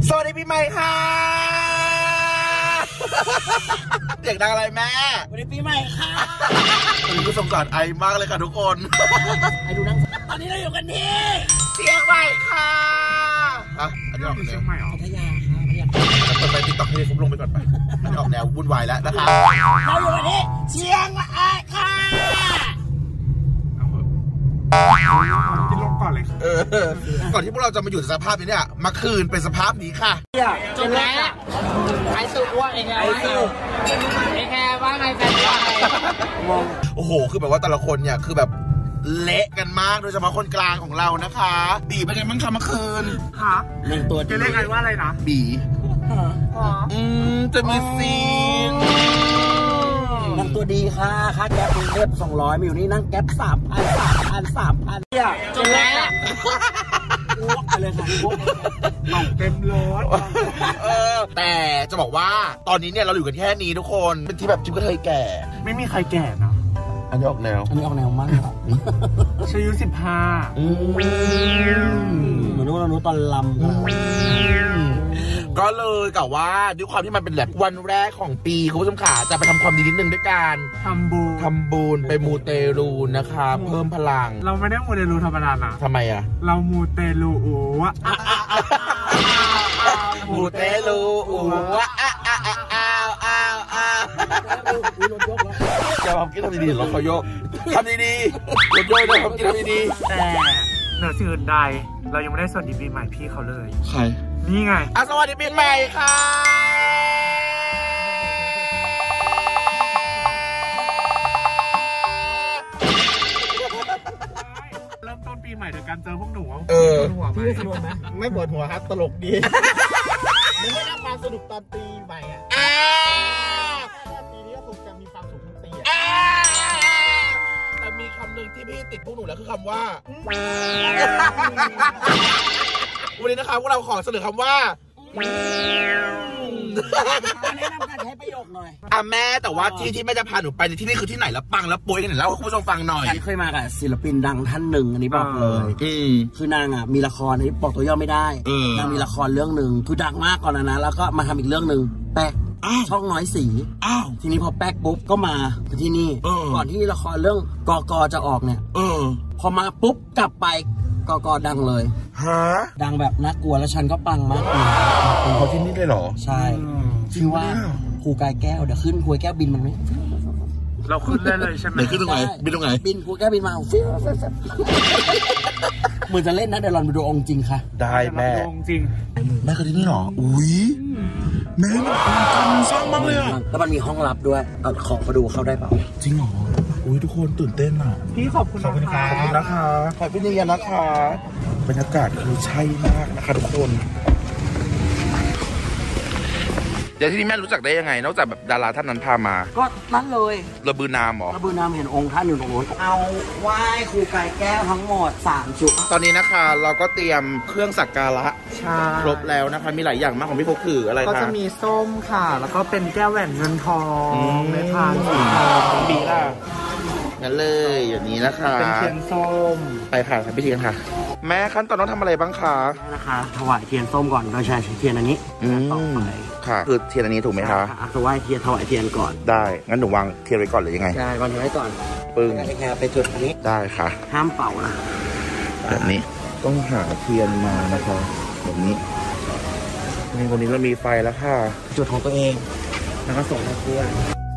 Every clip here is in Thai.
สวัสดีปีใหม่ค่ะเด็กดังอะไรแม่สวัสดีปีใหม่ค่ะวันนี้ก็สงสารไอมากเลยค่ะทุกคนไอดูนั่งตอนนี้เราอยู่กันที่เชียงใหม่ค่ะอันนี้ออกแนวเชียงใหม่หรอพัทยาค่ะพัทยาเปิดไปติ๊กต็อกให้ฟุ๊กลงไปก่อนไปอันนี้ออกแนววุ่นวายแล้วนะคะเราอยู่กันที่เชียงใหม่ค่ะกินลงก่อนเลยก่อนที่พวกเราจะมาอยู่ในสภาพนี้เนี่ยมาคืนเป็นสภาพนี้ค่ะจนแล้วไอสุว่าเองไงไอสุเองไงว่าไงแฟนว่าไงโอ้โหคือแบบว่าแต่ละคนเนี่ยคือแบบเละกันมากโดยเฉพาะคนกลางของเรานะคะบีเป็นไงบ้างคะเมื่อคืนฮะหนึ่งตัวจะเรียกไงว่าอะไรนะบีจะมีซีนนั่งตัวดีค่ะค่าแก๊ปกรุงเทพ200มีอยู่นี่นั่งแก๊ป3,000จนแล้วอ้วกไปเลยค่ะอ้วกเต็มรถแต่จะบอกว่าตอนนี้เนี่ยเราอยู่กันแค่นี้ทุกคนเป็นที่แบบจิ๊บก็เคยแก่ไม่มีใครแก่นะอันนี้ออกแนวมากครับอายุ15 เหมือนว่าเรารู้ตอนลำก็เลยกับว่าด้วยความที่มันเป็นแบบวันแรกของปีคุณผู้ชมขาจะไปทำความดีนิดนึงด้วยการทำบุญไปมูเตลูนะคะเพิ่มพลังเราไม่ได้มูเตลูธรรมดานะทำไมอ่ะเรามูเตลูมูเตลูจะทำกินทำดีๆเราเขาโยกทำดีๆโยกเลยทำกินทำดีๆแต่เหนือสิ่งอื่นใดเรายังไม่ได้สวัสดีปีใหม่พี่เขาเลยใครนี่ไงสวัสดีปีใหม่ค่ะเริ่มต้นปีใหม่โดยการเจอพวกหนูพี่สนุกไหมไม่ปวดหัวครับตลกดีไม่ได้ความสนุกตอนปีใหม่อ่ะปีนี้ก็คงจะมีความสุขทุกปีแต่มีคำหนึ่งที่พี่ติดพวกหนูแล้วคือคำว่าวันนี้นะคะพวกเราขอเสนอคำว่าแนะนำการใช้ประโยคหน่อยแม่แต่ว่าที่แม่จะพาหนูไปในที่นี่คือที่ไหนแล้วปังแล้วป่วยกันไหนแล้วคุณผู้ชมฟังหน่อยฉันเคยมากับศิลปินดังท่านหนึ่งอันนี้บอกเลยคือนางมีละครอันนี้บอกตัวย่อไม่ได้นางมีละครเรื่องหนึ่งคือดังมากก่อนนะแล้วก็มาทำอีกเรื่องหนึ่งแป๊กช่องน้อยสีทีนี้พอแป๊กปุ๊บก็มาที่นี่ก่อนที่ละครเรื่องกจะออกเนี่ยพอมาปุ๊บกลับไปกดังเลยดังแบบน่ากลัวแล้วฉันก็ปังมากเลยเขาที่นี่ได้หรอใช่ชื่อว่าครูกายแก้วเดี๋ยวขึ้นครูแก้วบินมันไหมเราขึ้นได้เลยใช่ไหมขึ้นตรงไหนบินตรงไหนบินครูแก้วบินมาฟิวเหมือนจะเล่นนะเดี๋ยวลองไปดูองค์จริงค่ะได้แม่องค์จริงแม่เคยที่นี่หรออุ้ยแม่มันจังสร้างมากเลยอ่ะแล้วมันมีห้องลับด้วยขอมาดูเข้าได้เปล่าจริงหรออุ้ยทุกคนตื่นเต้นอ่ะพี่ขอบคุณนะคะขอบคุณนี่นะคะบรรยากาศคือใช่มากนะคะทุกคนเดี๋ยวที่นี่แม่รู้จักได้ยังไงนอกจากแบบดาราท่านนั้นพามาก็นั่นเลยระบือนามหรอระบือนามเห็นองค์ท่านอยู่ตรงนู้นเอาไหว้ครูกายแก้วทั้งหมด3 จุดตอนนี้นะคะเราก็เตรียมเครื่องสักการะครบแล้วนะคะมีหลายอย่างมากของพี่โฟคืออะไรคะก็จะมีส้มค่ะแล้วก็เป็นแก้วแหวนเงินทองในพานสีทองบีล่ะงั้นเลยอย่างนี้นะคะเป็นเทียนส้มไปค่ะทำพิธีกันค่ะแม่ขั้นตอนต้องทำอะไรบ้างคะนะคะถวายเทียนส้มก่อนเราใช้เทียนอันนี้ต่อไปค่ะคือเทียนอันนี้ถูกไหมคะถวายเทียนก่อนได้งั้นหนูวางเทียนไว้ก่อนหรือยังไงใช่วางเทียนไว้ก่อนปึ้งไปจุดอันนี้ได้ค่ะห้ามเป่านะแบบนี้ต้องหาเทียนมานะคะแบบนี้นี่วันนี้เรามีไฟแล้วค่ะจุดของตัวเองแล้วก็ส่งให้เพื่อน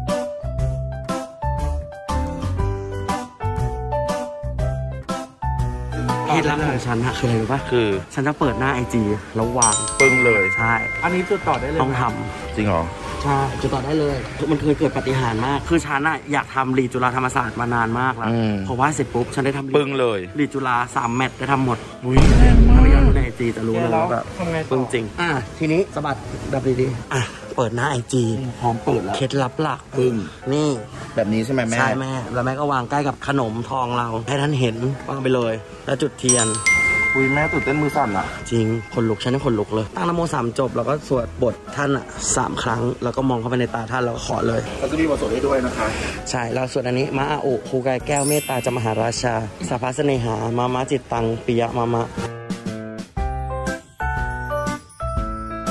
เคล็ดลับของฉันคืออะไรรู้ป่ะคือฉันจะเปิดหน้าIG แล้ววางปึ้งเลยใช่อันนี้จุดต่อได้เลยต้องทำจริงเหรอใช่จุดต่อได้เลยมันเคยเกิดปาฏิหาริย์มากคือฉันอยากทำรีจุฬาธรรมศาสตร์มานานมากแล้วพอว่าเสร็จปุ๊บฉันได้ทำปึ้งเลยรีจุฬา3 แมตช์ได้ทำหมดอุ้ยถ้าไม่อยากดูในIGจะรู้เลยว่าแบบปึ้งจริงทีนี้สะบัดแบบดีๆเปิดหน้าIG พร้อมเปิดแล้วเคล็ดลับหลักปึ้งนี่แบบนี้ใช่ไหมแม่ใช่แม่แล้วแม่ก็วางใกล้กับขนมทองเราให้ท่านเห็นวางไปเลยแล้วจุดเทียนอุ้ยแม่ตื่นเต้นมือสั่นอ่ะจริงคนลุกฉันนี่คนลุกเลยตั้งนะโม3 จบแล้วก็สวดบทท่าน3 ครั้งแล้วก็มองเข้าไปในตาท่านแล้วก็ขอเลยแล้วก็มีบทสวดให้ด้วยนะคะใช่เราสวดอันนี้มะอาอุครูกายแก้วเมตตาจมหาราชาสัพพะเสน่หามามะจิตตังปิยะมามะ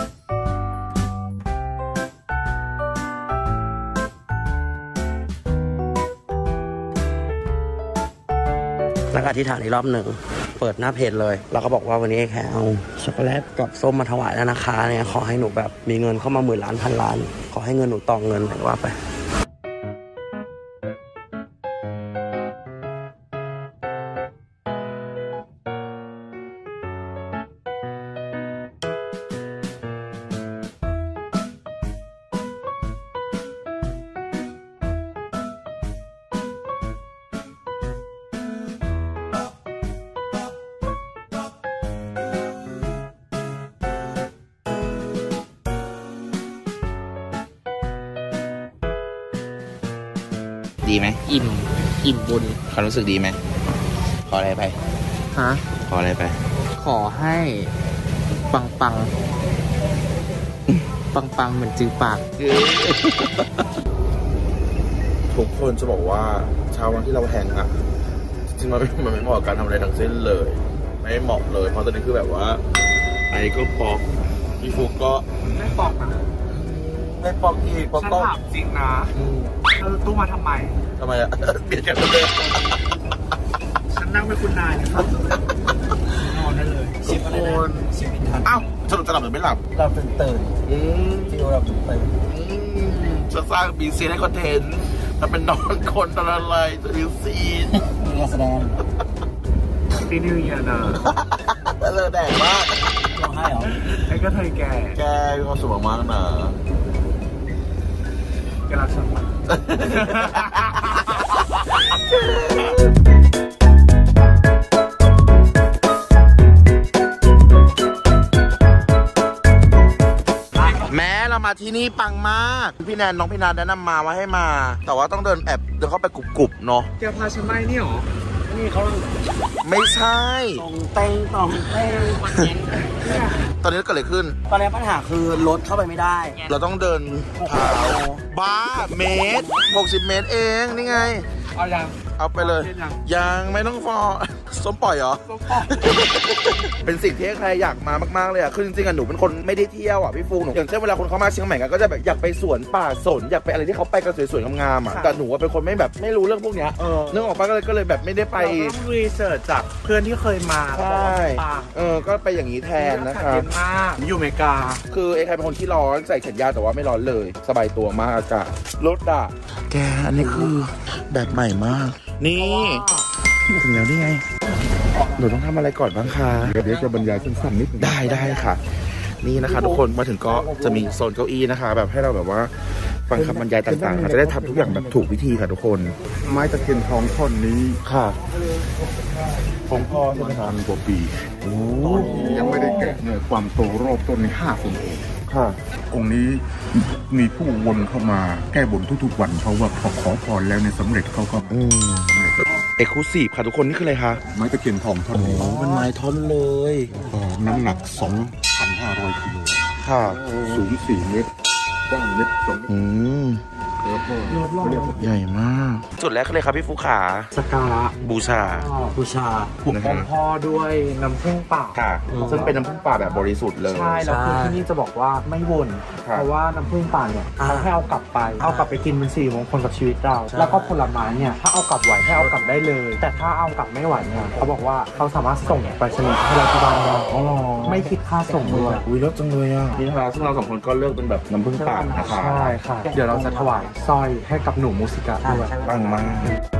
แล้วก็อธิษฐานอีกรอบหนึ่งเปิดหน้าเพจเลยแล้วก็บอกว่าวันนี้แค่เอาช็อกโกแลตกับส้มมาถวายแล้วนะคะเนี่ยขอให้หนูแบบมีเงินเข้ามา10,000 ล้านพันล้านขอให้เงินหนูต่อเงินว่าไปดีไหมอิ่มบุญความรู้สึกดีไหมขออะไรไปฮะขออะไรไปขอให้ปังเหมือนจือปากทุกคนจะบอกว่าเช้าวันที่เราแฮงอะจริงๆมันไม่เหมาะกับการทำอะไรทั้งสิ้นเลยไม่เหมาะเลยเพราะตอนนี้คือแบบว่าไอ้ก็ปอกพี่ฟุกก็ไม่ปอกนะไม่ปอกอีกปอกฉันถามจริงนะตู้มาทำไมอะเปลี่ยนกันเลยฉันนั่งเป็นคุณนายนะครับนอนได้เลยทุกคนอ้าวสรุปจะหลับหรือไม่หลับเราตื่นที่เราตื่นจะสร้างบีซีให้คอนเทนต์ถ้าเป็นนอนคนตลอดเลยจะมีซีนมีการแสดงปีนิวเยียร์นะเลยแดงมากร้องไห้เหรอไอ้ก็เธอแกมีความสุขมากนะแกรักฉันมากแม้เรามาที่นี่ปังมากพี่แนนน้องพี่นาแนะนำมาว่าให้มาแต่ว่าต้องเดินเดินเข้าไปกรุบๆเนาะแกพาฉันไปนี่หรอนี่เขาไม่ใช่ตองเต้งตอนนี้เกิดอะไรขึ้นตอนนี้ปัญหาคือรถเข้าไปไม่ได้เราต้องเดินเท้าบ้าเมตร60 เมตรเองนี่ไงเอาไปเลยยังไม่ต้องฟอส้มปล่อยเหรอส้มปล่อยเป็นสิ่งที่ใครอยากมามากๆเลยอ่ะคือจริงๆอ่ะหนูเป็นคนไม่ได้เที่ยวอ่ะพี่ฟูหนูอย่างเช่นเวลาคนเขามาเชียงใหม่กันก็จะแบบอยากไปสวนป่าสนอยากไปอะไรที่เขาไปกันสวยๆงามๆอ่ะแต่หนูเป็นคนไม่รู้เรื่องพวกเนี้ยนึกออกปะก็เลยแบบไม่ได้ไปต้องรีเสิร์ชจากเพื่อนที่เคยมาใช่ก็ไปอย่างนี้แทนนะครับอยู่อเมริกาคือใครเป็นคนที่ร้อนใส่แขนยาวแต่ว่าไม่ร้อนเลยสบายตัวมากอากาศรถอ่ะแกอันนี้คือแบบใหม่มากนี่ถึงแล้วนี่ไงหนูต้องทำอะไรก่อนบ้างคะเดี๋ยวจะบรรยายสั้นๆนิดได้ค่ะนี่นะคะทุกคนมาถึงก็จะมีโซนเก้าอี้นะคะแบบให้เราแบบว่าฟังคำบรรยายต่างๆจะได้ทำทุกอย่างแบบถูกวิธีค่ะทุกคนไม้ตะเคียนทองท่อนนี้ค่ะของพ่อใช่ไหมคะ 1,000 กว่าปียังไม่ได้แกะเนี่ยความโตรอบต้นนี้5 คนค่ะองค์นี้มีผู้วนเข้ามาแก้บนทุกๆวันเพราะว่าพอขอพรแล้วในสำเร็จเขาก็สำเร็จเอกลูซีฟค่ะทุกคนนี่คืออะไรคะไม้ตะเคียนทองท่อนนี้เป็นไม้ท่อนเลยน้ำหนัก 2,500 กิโลค่ะสูง4 เมตรกว้างเมตร2 ใหญ่มากจุดแรกเลยครับพี่ฟุขาสักการะบูชาผูกองค์พ่อด้วยน้ำผึ้งป่าค่ะซึ่งเป็นน้ำผึ้งป่าแบบบริสุทธิ์เลยใช่แล้วคือที่นี่จะบอกว่าไม่วนเพราะว่าน้ำผึ้งป่าเนี่ยเขาให้เอากลับไปกินเป็น4 มงคลกับชีวิตเราแล้วก็ผลไม้เนี่ยถ้าเอากลับไหวให้เอากลับได้เลยแต่ถ้าเอากลับไม่ไหวเนี่ยเขาบอกว่าเขาสามารถส่งไปชนิดให้เราที่บ้านได้ไม่คิดค่าส่งด้วยเลิศจังเลยอ่ะนี่นะคะซึ่งเรา2 คนก็เลือกเป็นแบบน้ำผึ้งป่านะคะใช่ค่ะเดี๋ยวเราจะถวายสร้อยให้กับหนูมูสิกะด้วยปังมาก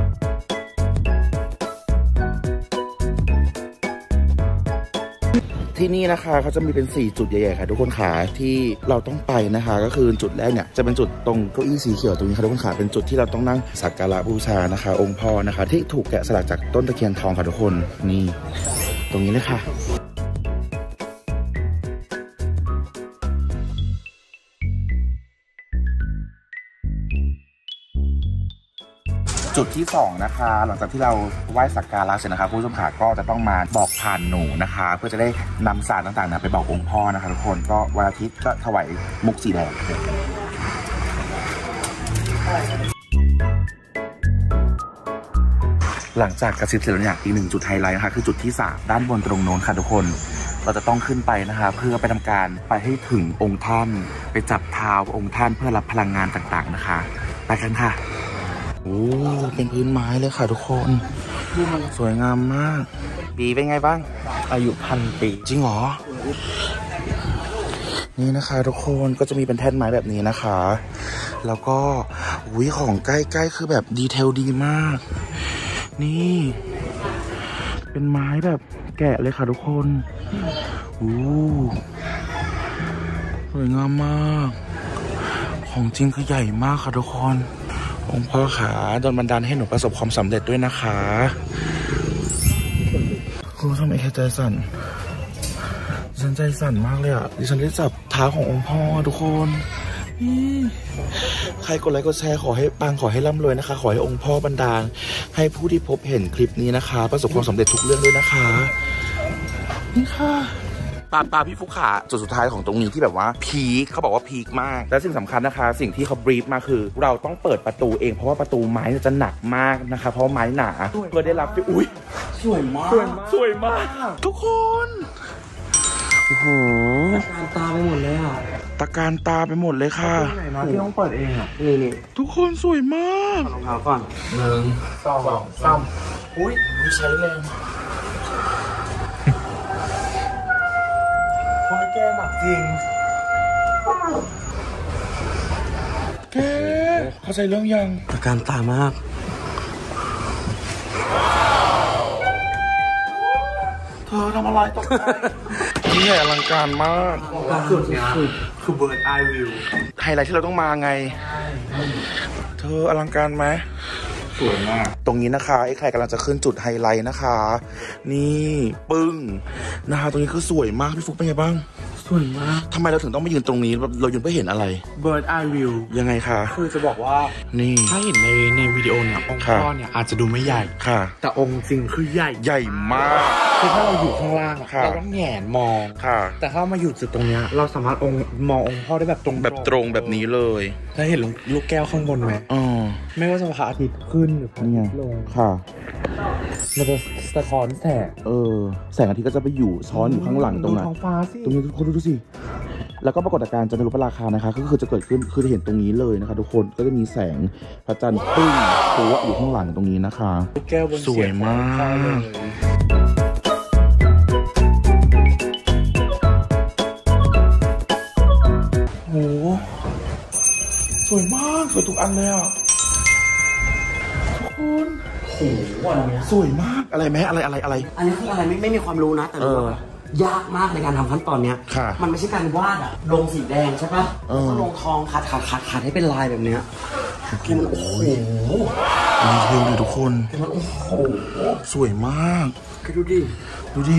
ที่นี่นะคะเขาจะมีเป็น4 จุดใหญ่ๆค่ะทุกคนขาที่เราต้องไปนะคะก็คือจุดแรกเนี่ยจะเป็นจุดตรงเก้าอี้สีเขียวตรงนี้ค่ะทุกคนขาเป็นจุดที่เราต้องนั่งสักการะบูชานะคะ องค์พ่อนะคะที่ถูกแกะสลักจากต้นตะเคียนทองค่ะทุกคนนี่ตรงนี้เลยค่ะจุดที่2นะคะหลังจากที่เราไหว้สักการะเสร็จนะคะผู้ชมขาก็จะต้องมาบอกผ่านหนูนะคะเพื่อจะได้นำสารต่างๆไปบอกองค์พ่อนะคะทุกคนก็วันอาทิตย์ก็ถวายมุกสีแดงหลังจากกระซิบเสร็จแล้วเนี่ยอีก1 จุดไฮไลท์นะคะคือจุดที่3ด้านบนตรงโน้นค่ะทุกคนเราจะต้องขึ้นไปนะคะเพื่อไปทำการไปให้ถึงองค์ท่านไปจับเท้าองค์ท่านเพื่อรับพลังงานต่างๆนะคะไปกันค่ะโอ้เป็นพื้นไม้เลยค่ะทุกคนสวยงามมากบีเป็นไงบ้างอายุ1,000 ปีจริงเหรอนี่นะคะทุกคนก็จะมีเป็นแท่นไม้แบบนี้นะคะแล้วก็ของใกล้ๆคือแบบดีเทลดีมากนี่เป็นไม้แบบแกะเลยค่ะทุกคนสวยงามมากของจริงคือใหญ่มากค่ะทุกคนองค์พ่อขาโดนบันดาลให้หนูประสบความสำเร็จด้วยนะคะครูทำไมแค่ใจสั่นฉันใจสั่นมากเลยอ่ะดิฉันได้จับเท้าขององค์พ่อทุกคนใครกดไลค์กดแชร์ขอให้ปังขอให้ร่ำรวยนะคะขอให้องค์พ่อบันดาลให้ผู้ที่พบเห็นคลิปนี้นะคะประสบความสำเร็จทุกเรื่องด้วยนะคะนี่ค่ะปาพี่ฟุกขาจุดสุดท้ายของตรงนี้ที่แบบว่าพีคเขาบอกว่าพีคมากและสิ่งสำคัญนะคะสิ่งที่เขาบรีฟมาคือเราต้องเปิดประตูเองเพราะว่าประตูไม้จะหนักมากนะคะเพราะไม้หนาเพื่อได้รับอุ้ยสวยมากสวยมากทุกคนโอ้โหตะการตาไปหมดเลยอ่ะตะการตาไปหมดเลยค่ะไหนนะที่ต้องเปิดเองอ่ะนี่ทุกคนสวยมากรองเท้าก่อน 1 2 3 อุ้ยใช้แรงแกหนักจริงแกเข้าใจเรื่องยังตะการตามากเธอทำอะไรตกใจนี่ใหญ่อลังการมากสุดคือ Bird Eye View ไฮไลท์ที่เราต้องมาไงเธออลังการไหมสวยมากตรงนี้นะคะไอ้ใครกำลังจะขึ้นจุดไฮไลท์นะคะนี่ปึ้งนะคะตรงนี้คือสวยมากพี่ฟุกเป็นไงบ้างสวยมากทำไมเราถึงต้องมายืนตรงนี้เรายืนเพื่อเห็นอะไร Bird Eye View ยังไงคะคือจะบอกว่านี่ถ้าเห็นในวิดีโอเนี่ยองค์พ่อเนี่ยอาจจะดูไม่ใหญ่ค่ะแต่องค์จริงคือใหญ่มากคือถ้าเราอยู่ข้างล่างเราต้องแหงนมองค่ะแต่ถ้ามาอยู่จุดตรงนี้เราสามารถมององค์พ่อได้แบบตรงแบบนี้เลยถ้าเห็นลูกแก้วข้างบนไหมไม่ว่าจะพระอาทิตย์ขึ้นหรือพระอาทิตย์ลงค่ะมันจะสะท้อนแสงแสงอาทิตย์ก็จะไปอยู่ซ้อนอยู่ข้างหลังตรงนั้นตรงนี้ทุกคนดูสิแล้วก็ปรากฏการณ์จันทรุปราคานะคะก็คือจะเกิดขึ้นคือจะเห็นตรงนี้เลยนะคะทุกคนก็จะมีแสงพระจันทร์ปึ้งตัวอยู่ข้างหลังตรงนี้นะคะแก้วบนสวยมากโหสวยมากสวยทุกอันเลยอ่ะทุกคนสวยมากอะไรไหมอะไรอันนี้คืออะไรไม่มีความรู้นะแต่รู้ว่ายากมากในการทำขั้นตอนเนี้ยมันไม่ใช่การวาดอะลงสีแดงใช่ปะแล้วก็ลงทองขัดให้เป็นลายแบบเนี้ยคือมันโอ้โหดีเทลเลยทุกคนมันโอ้โหสวยมากคือดูดิ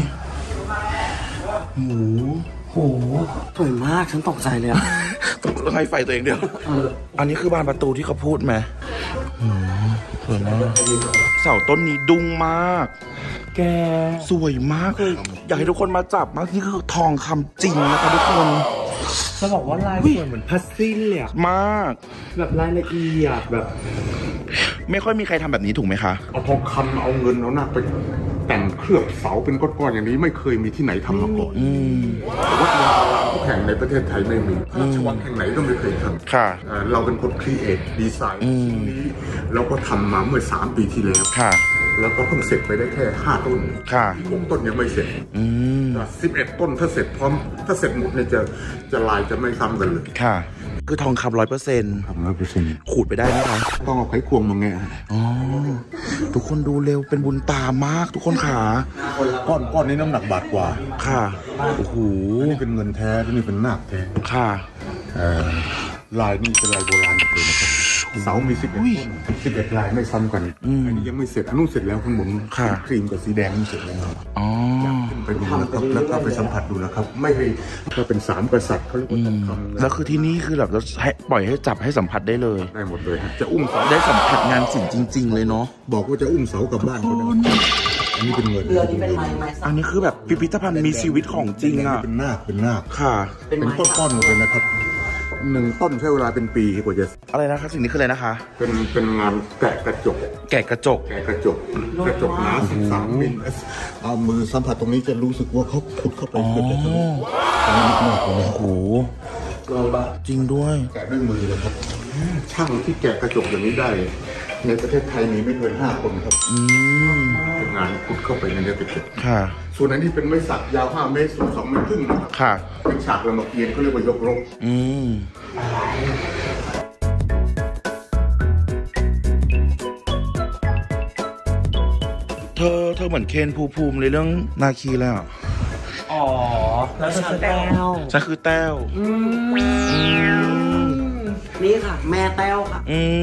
โหสวยมากฉันตกใจเลยอะต้องให้ไฟตัวเองเดียวอันนี้คือบานประตูที่เขาพูดไหมสวยมากเสาต้นนี้ดุ้งมากแกสวยมากเลยอยากให้ทุกคนมาจับมากนี่คือทองคำจริงนะคะทุกคนจะบอกว่าลายสวยเหมือนพัซซิลเลยมากแบบรายละเอียดแบบไม่ค่อยมีใครทำแบบนี้ถูกไหมคะเอาทองคำเอาเงินเอาหนักไปแต่งเคลือบเสาเป็นก้อนๆอย่างนี้ไม่เคยมีที่ไหนทำมาก่อนวัดวาอารามทุกแห่งในประเทศไทยไม่มีราชวังแห่งไหนก็ไม่เคยทำค่ะเราเป็นคนครีเอทดีไซน์สิ่งนี้เราก็ทำมาเมื่อ3 ปีที่แล้วค่ะแล้วก็เพิ่งเสร็จไปได้แค่5 ต้นค่ะ 6 ต้นยังไม่เสร็จ11 ต้นถ้าเสร็จพร้อมถ้าเสร็จหมดเนี่ยจะลายจะไม่ซ้ำกันเลยค่ะคือทองคำ100% ครับ100% ขูดไปได้ไหมคะต้องเอาไขควงมาแงะทุกคนดูเร็วเป็นบุญตามากทุกคนขาก้อนนี้น้ำหนักบาทกว่าค่ะโอ้โหนี่เป็นเงินแท้นี่เป็นนาคแท้ค่ะลายนี่เป็นลายโบราณเลยนะครับเสามี11 ลายไม่ซ้ำกันอันนี้ยังไม่เสร็จอันนู้นเสร็จแล้วข้างบนครีมกับสีแดงนี่เสร็จแล้วขึ้นไปดูนะครับแล้วก็ไปสัมผัสดูนะครับไม่ให้ก็เป็น3 กษัตริย์เขาเรียกว่าทองคำแล้วคือที่นี่คือแบบเราให้ปล่อยให้จับให้สัมผัสได้เลยได้หมดเลยจะอุ้มเสาได้สัมผัสงานศิลป์จริงๆเลยเนาะบอกว่าจะอุ้มเสากลับบ้านก็ได้อันนี้เป็นเงินอันนี้คือแบบพิพิธภัณฑ์มีชีวิตของจริงอ่ะเป็นนาคค่ะเป็นก้อนๆหมดเลยนะครับ1 ต้นใช้เวลาเป็นปีกว่าจะอะไรนะครับสิ่งนี้คืออะไรนะคะเป็นงานแกะกระจกหนา13 มิลเอามือสัมผัสตรงนี้จะรู้สึกว่าเขาขุดเข้าไปเกิดจากตรงนี้โอ้โหจริงด้วยแกะด้วยมือเลยครับช่างที่แกะกระจกอย่างนี้ได้ในประเทศไทยมีไม่เกิน5 คนครับเป็นงานพุทธเข้าไปในเนื้อติดค่ะส่วนอันนี้เป็นไม้สักยาว5 เมตรสูง2 เมตรครึ่งนะครับค่ะเป็นฉากรามเกียรติ์เขาเรียกว่ายกรบเธอเหมือนเคนภูมิในเรื่องนาคีเลยอ่ะอ๋อแล้วฉันแต้วฉันคือแต้วนี่ค่ะแม่แต้วค่ะ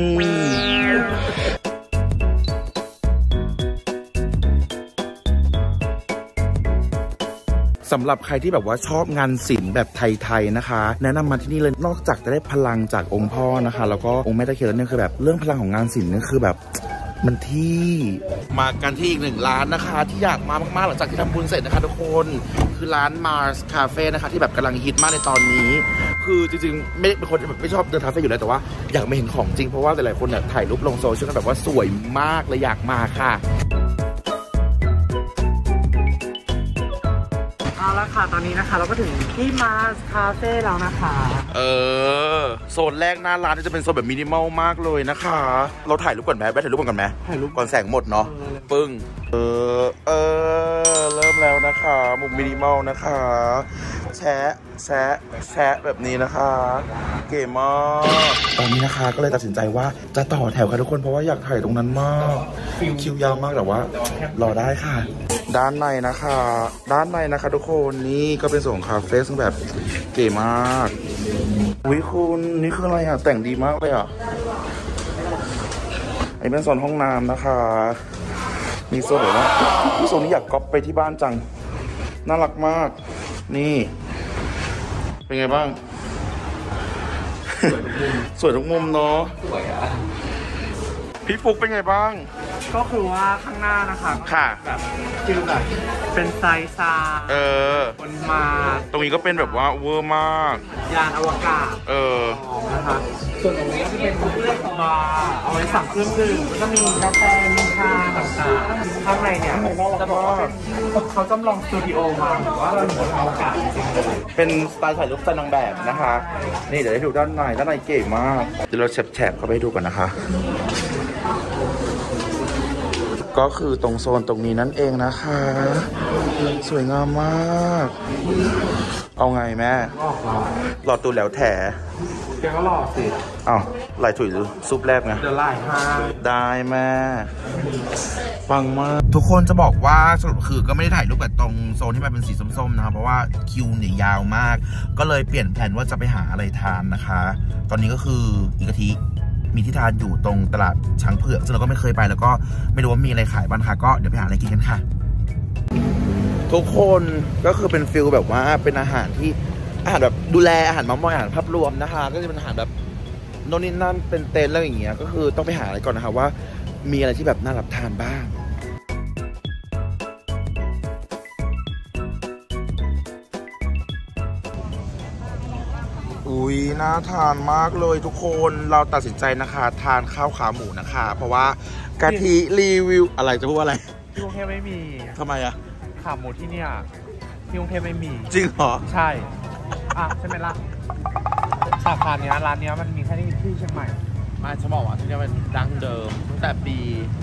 สำหรับใครที่แบบว่าชอบงานศิลป์แบบไทยๆนะคะแนะนำมาที่นี่เลยนอกจากจะได้พลังจากองค์พ่อนะคะแล้วก็องค์แม่ตะเคียนแล้วเนี่ยคือแบบเรื่องพลังของงานศิลป์เนี่ยคือแบบมันที่มากันที่อีก1 ร้านนะคะที่อยากมามากๆหลังจากที่ทำบุญเสร็จนะคะทุกคนคือร้าน Mars Cafe นะคะที่แบบกำลังฮิตมากในตอนนี้คือจริงๆไม่เป็นคนแบบไม่ชอบเดินคาเฟ่อยู่แล้วแต่ว่าอยากมาเห็นของจริงเพราะว่าหลายๆคนเนี่ยถ่ายรูปลงโซเชียลกันแบบว่าสวยมากเลยอยากมาค่ะเอาละค่ะตอนนี้นะคะเราก็ถึงที่มาคาเฟ่แล้วนะคะโซนแรกหน้าร้านจะเป็นโซนแบบมินิมอลมากเลยนะคะเราถ่ายรูปก่อนไหมถ่ายรูปก่อนไหมถ่ายรูปก่อนแสงหมดเนาะปึ้งเริ่มแล้วนะคะมุมมินิมอลนะคะแชะแบบนี้นะคะเก๋มากตอนนี้นะคะก็เลยตัดสินใจว่าจะต่อแถวค่ะทุกคนเพราะว่าอยากถ่ายตรงนั้นมากคิวยาวมากแต่ว่ารอได้ค่ะด้านในนะคะทุกคนนี่ก็เป็นส่วนของคาเฟ่ซึ่งแบบเก๋มากอุ๊ยคุณนี่คืออะไรอ่ะแต่งดีมากเลยอ่ะไอ้เป็นโซนห้องน้ำนะคะมีโซนแบบว่าโซนนี้อยากก๊อปไปที่บ้านจังน่ารักมากนี่เป็นไงบ้างสวยทุกมุมเนาะสวยอ่ะพี่ฟุกเป็นไงบ้างก็คือว่าข้างหน้านะคะค่ะแบบฟิลแบบเป็นไซซาบนมาตรงนี้ก็เป็นแบบว่าเวอร์มากยานอวกาศนะคะส่วนตรงนี้ก็เป็นบาร์เอาไว้สั่งเครื่องดื่มก็มีกาแฟมีชาต่างๆข้างในเนี่ยจะบอกว่าเขาจำลองสตูดิโอมาหรือว่าเป็นบนอวกาศจริงๆเป็นสไตล์ถ่ายรูปสไตล์นางแบบนะคะนี่เดี๋ยวให้ดูด้านในเก๋มากเดี๋ยวเราแฉบเข้าไปดูกันนะคะก็คือตรงโซนตรงนี้นั่นเองนะคะสวยงามมากเอาไงแม่หลอดตูแล้วแถแกก็หลอดสิอ้าวไหลถุยหรือซุปแรกไงเดี๋ยวไล่ให้ได้แม่ฟังมากทุกคนจะบอกว่าสรุปคือก็ไม่ได้ถ่ายรูปกับตรงโซนที่มันเป็นสีส้มๆนะครับเพราะว่าคิวเนี่ยยาวมากก็เลยเปลี่ยนแผนว่าจะไปหาอะไรทานนะคะตอนนี้ก็คืออีกกะทิมีที่ทานอยู่ตรงตลาดช้างเผือกซึ่งเราก็ไม่เคยไปแล้วก็ไม่รู้ว่ามีอะไรขายบ้างค่ะก็เดี๋ยวไปหาอะไรกินกันค่ะทุกคนก็คือเป็นฟิลแบบว่าเป็นอาหารที่อาหารแบบดูแลอาหารมอมอยอาหารภาพรวมนะคะก็จะเป็นอาหารแบบโน่นนี่นั่นเป็นเต็นท์แล้วอย่างเงี้ยก็คือต้องไปหาอะไรก่อนนะคะว่ามีอะไรที่แบบน่ารับทานบ้างอุ๊ยน่าทานมากเลยทุกคนเราตัดสินใจนะคะทานข้าวขาหมูนะคะเพราะว่ากะทิรีวิวอะไรจะพูดว่าอะไรที่กรุงเทพไม่มีทำไมอะขาหมูที่เนี่ยที่กรุงเทพไม่มีจริงเหรอใช่ใช่ไหมล่ะสาขาเนี้ยร้านเนี้ยมันมีแค่ที่เชียงใหม่มาจะบอกว่าที่นี่เป็นดั้งเดิมตั้งแต่ปี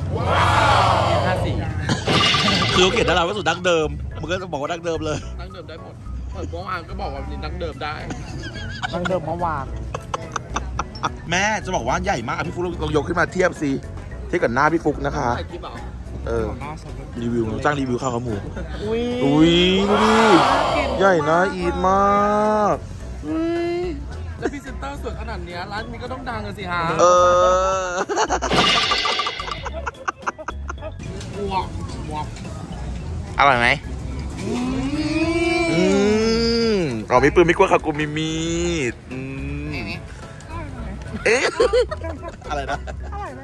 54 คือเขาเขียนได้แล้วว่าสูตรดั้งเดิมมึงก็จะบอกว่าดั้งเดิมเลยดั้งเดิมได้หมดเมื่อวานก็บอกว่านี่ดั้งเดิมได้ดั้งเดิมเมื่อวานแม่จะบอกว่าใหญ่มากพี่ฟุกลองยกขึ้นมาเทียบสิเทียบกับหน้าพี่ฟุกนะคะรีวิวจ้างรีวิวข้าวขาหมูอุ้ยดูดิใหญ่นะอีทมากแล้วพรีเซนเตอร์สวยขนาดนี้ร้านนี้ก็ต้องดังกันสิฮะอร่อยไหมเราไม่ปืนไม่กลัวค่ะกูมีมีดอะไรนะอร่อยไหม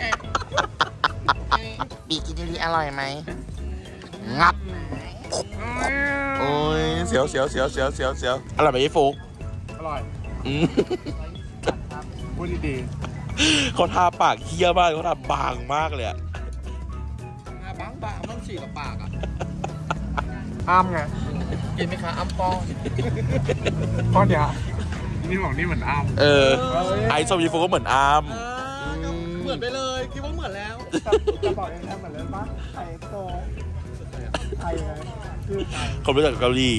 บีกินดีอร่อยไหมงับโอ้ยเสียวอร่อยไหมยี่ฟุกอร่อยพูดดีเขาทาปากเคี้ยวมากเขาทาบางมากเลยอะบางต้องฉีกกับปากอะอ้ามไงกินไหมคะอ้ามป้อนเดี๋ยวนี่บอกนี่เหมือนอ้ามไอโซยีฟูก็เหมือนอ้ามเหมือนไปเลยคิดว่าเหมือนแล้วจะบอกยังไงเหมือนเลยปะไข่โตไข่เลยคือไข่เขารู้จักเกาหลี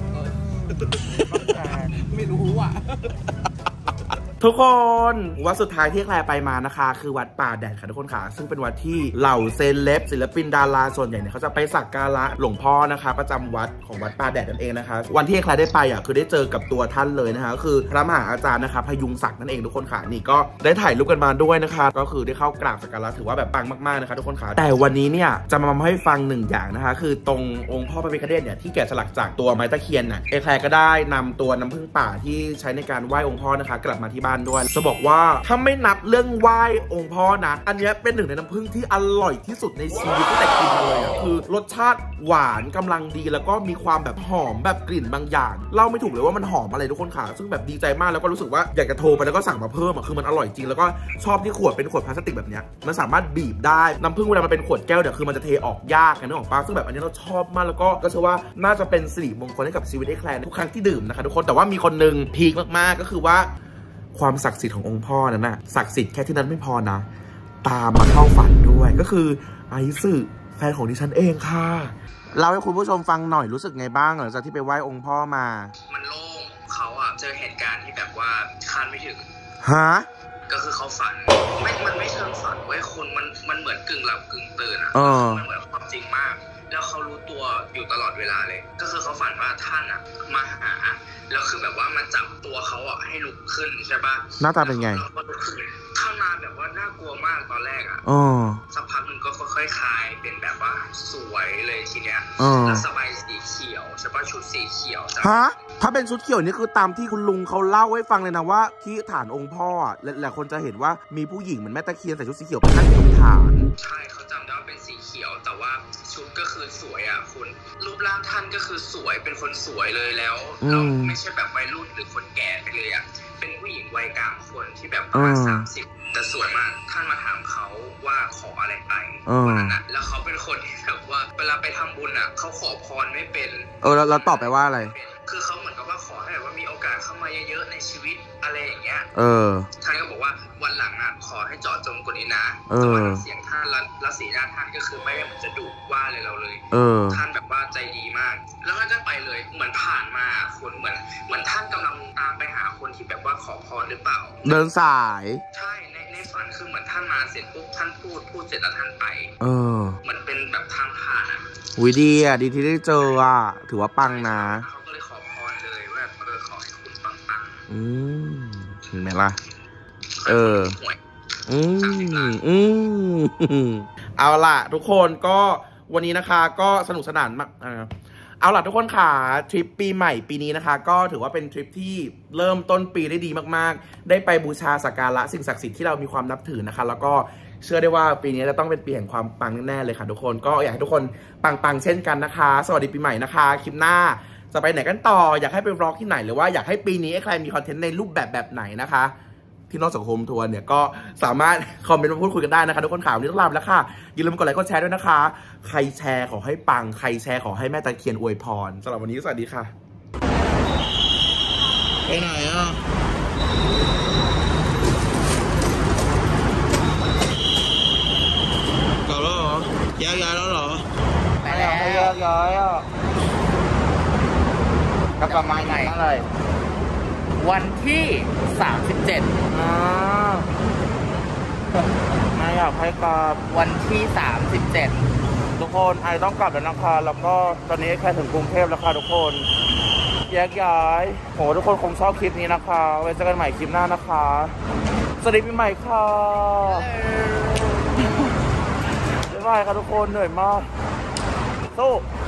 ไม่รู้อ่ะทุกคนวัดสุดท้ายที่แคลไปมานะคะคือวัดป่าแดดค่ะทุกคนค่ะซึ่งเป็นวัดที่เหล่าเซเลบศิลปินดาราส่วนใหญ่เนี่ยเขาจะไปสักการะหลวงพ่อนะคะประจำวัดของวัดป่าแดดนั่นเองนะคะวันที่แคลได้ไปอ่ะคือได้เจอกับตัวท่านเลยนะคะคือพระมหาอาจารย์นะคะพยุงศักดิ์นั่นเองทุกคนค่ะนี่ก็ได้ถ่ายรูปกันมาด้วยนะคะก็คือได้เข้ากราบสักการะถือว่าแบบปังมากๆนะคะทุกคนค่ะแต่วันนี้เนี่ยจะมาให้ฟังหนึ่งอย่างนะคะคือตรงองค์พ่อพระพิฆเนศเนี่ยที่แกะสลักจากตัวไม้ตะเคียนน่ะแคลก็ได้นำตัวน้ำผึ้งป่าที่ใช้ในการไหว้องค์พ่อนะคะกลับมาที่บ้านด้วยจะบอกว่าถ้าไม่นับเรื่องไหว้องค์พ่อนะอันนี้เป็นหนึ่งในน้ำผึ้งที่อร่อยที่สุดในชีวิตตั้งแต่กินมาเลยคือรสชาติหวานกำลังดีแล้วก็มีความแบบหอมแบบกลิ่นบางอย่างเล่าไม่ถูกเลยว่ามันหอมอะไรทุกคนค่ะซึ่งแบบดีใจมากแล้วก็รู้สึกว่าอยากจะโทรไปแล้วก็สั่งมาเพิ่มคือมันอร่อยจริงแล้วก็ชอบที่ขวดเป็นขวดพลาสติกแบบนี้มันสามารถบีบได้น้ำผึ้งเวลามันเป็นขวดแก้วเนี่ยคือมันจะเทออกยากกันนึกออกปะซึ่งแบบอันนี้เราชอบมากแล้วก็เชื่อว่าน่าจะเป็นสิริมงคลให้กับชีวิตไอ้แคลทุกครั้งที่ดื่มนะคะทุกคนแต่ว่ามีคนนึงพีคมากๆก็คือว่าความศักดิ์สิทธิ์ขององค์พ่อนั้นน่ะศักดิ์สิทธิ์แค่ที่นั้นไม่พอนะตามมาเข้าฝันด้วยก็คือไอซ์แฟนของดิฉันเองค่ะเล่าให้คุณผู้ชมฟังหน่อยรู้สึกไงบ้างหลังจากที่ไปไหว้องค์พ่อมามันโล่งเขาอะเจอเหตุการณ์ที่แบบว่าคาดไม่ถึงฮะก็คือเขาฝันมันไม่เชิงฝันเว้ยคุณมันเหมือนกึ่งหลับกึ่งตื่นอะมันเหมือนความจริงมากแล้วเขารู้ตัวอยู่ตลอดเวลาเลยก็คือเขาฝันว่าท่านอะมาหาแล้วคือแบบว่ามาจับตัวเขาอะให้ลุกขึ้นใช่ปะหน้าตาเป็นไงท่านมาแบบว่าน่ากลัวมากตอนแรกอะสักพักหนึ่งก็ค่อยๆคลายเป็นแบบว่าสวยเลยทีเนี้ยแล้วสบายสีเขียวใช่ปะชุดสีเขียวฮะถ้าเป็นชุดเขียวนี่คือตามที่คุณลุงเขาเล่าให้ฟังเลยนะว่าที่ฐานองค์พ่อหลายคนจะเห็นว่ามีผู้หญิงเหมือนแม่ตะเคียนใส่ชุดสีเขียวไปนั่งอยู่ฐานใช่เขาจำได้ว่าเป็นสีเขียวแต่ว่าชุดก็คือสวยอ่ะคุณรูปร่างท่านก็คือสวยเป็นคนสวยเลยแล้วไม่ใช่แบบวัยรุ่นหรือคนแก่ไปเลยอ่ะเป็นผู้หญิงวัยกลางคนที่แบบประมาณ30แต่สวยมากท่านมาถามเขาว่าขออะไรไปวันนั้นนะแล้วเขาเป็นคนที่แบบว่าเวลาไปทำบุญอ่ะเขาขอพรไม่เป็นเราตอบไปว่าอะไรคือเขาเหมือนกับว่าขอให้แบบว่ามีโอกาสเข้ามาเยอะๆในชีวิตอะไรอย่างเงี้ยท่านก็บอกว่าวันหลังอ่ะขอให้เจาะจงกว่านี้นะแต่ว่าเสียงท่านและสีหน้าท่านก็คือไม่ได้เหมือนจะดุว่าเลยเราเลยท่านแบบว่าใจดีมากแล้วท่านก็ไปเลยเหมือนผ่านมาคนเหมือนท่านกำลังตามไปหาคนที่แบบว่าขอพรหรือเปล่าเดินสายใช่ในฝันคือเหมือนท่านมาเสร็จปุ๊บท่านพูดเสร็จแล้วท่านไปเหมือนเป็นแบบทางผ่านอ่ะวิดีอ่ะดีที่ได้เจออ่ะถือว่าปังนะเขาก็เลยขอพรเลยว่าขอให้คุณปังเห็นไหมล่ะเอาล่ะทุกคนก็วันนี้นะคะก็สนุกสนานมากเอาล่ะทุกคนค่ะทริปปีใหม่ปีนี้นะคะก็ถือว่าเป็นทริปที่เริ่มต้นปีได้ดีมากๆได้ไปบูชาสักการะสิ่งศักดิ์สิทธิ์ที่เรามีความนับถือนะคะแล้วก็เชื่อได้ว่าปีนี้จะต้องเป็นปีแห่งความปังแน่ๆเลยค่ะทุกคนก็อยากให้ทุกคนปังๆเช่นกันนะคะสวัสดีปีใหม่นะคะคลิปหน้าจะไปไหนกันต่ออยากให้ไปวล็อกที่ไหนหรือว่าอยากให้ปีนี้ใครมีคอนเทนต์ในรูปแบบไหนนะคะที่นอกจากโฮมทัวร์เนี่ยก็สามารถคอมเมนต์มาพูดคุยกันได้นะคะทุกคนข่าวนี้ต้องลาไปแล้วค่ะอย่าลืมกดไลค์กดแชร์ด้วยนะคะใครแชร์ขอให้ปังใครแชร์ขอให้แม่ตะเคียนอวยพรสำหรับวันนี้สวัสดีค่ะไปไหนอ่ะกลับแล้วเหรอย้ายแล้วเหรอไปแล้วย้ายอ่ะก็ประมาณไหนอะไรวันที่37 ไม่อยากให้กลับวันที่37 ทุกคนไอต้องกลับแล้วนะคะแล้วก็ตอนนี้แค่ถึงกรุงเทพแล้วค่ะทุกคนแยกย้ายโหทุกคนคงชอบคลิปนี้นะคะไว้เจอกันใหม่คลิปหน้านะคะสวัสดีปีใหม่ค่ะบ๊ายบายค่ะทุกคนเหนื่อยมากสู้